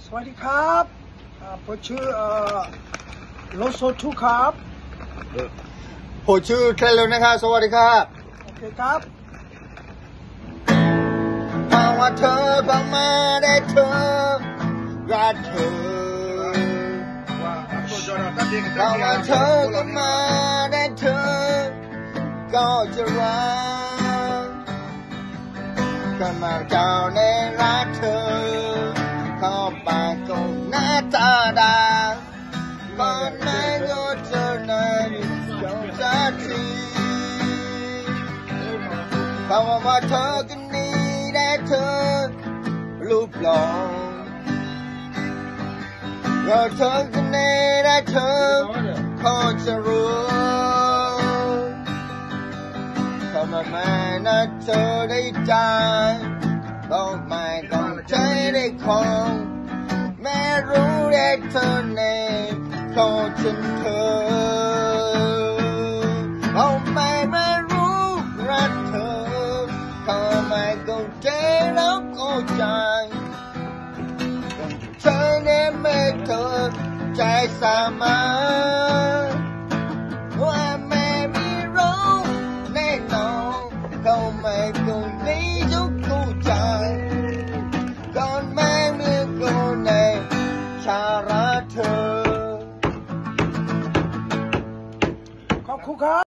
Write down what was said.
สวัสดีครับผมชื่อโลโซทูครับผมชื่อเทเลนะครับสวัสดีครับโอเคครับเพราะว่าเธอบังมาได้เธอรักเธอเพราะว่าเธอก็มาได้เธอก็จะรักกันมาเจ้าในรักเธอเข้าไปก็หน้าตาดาก่อนแม่ก็เธอนั้นก็จะทีเพราะว่าเธอก็นี้ได้เธอรูปหล่อก็เธอก็นี้ได้เธอพอจะรู้ทำไมนะเธอได้ใจต้องไม่ต้องใจได้ของแม่รู้ได้เธอในของฉันเธอเอาไม่รู้รักเธอทำไมก็ใจแล้วก็ใจเธอเนี่ยไม่เธอใจสามารถว่าแม่ไม่รู้แน่นอนเขาไม่ก็นี้ทุกใจก่อนแม่เมื่อก็ในชาระเธอขอบคุณครับ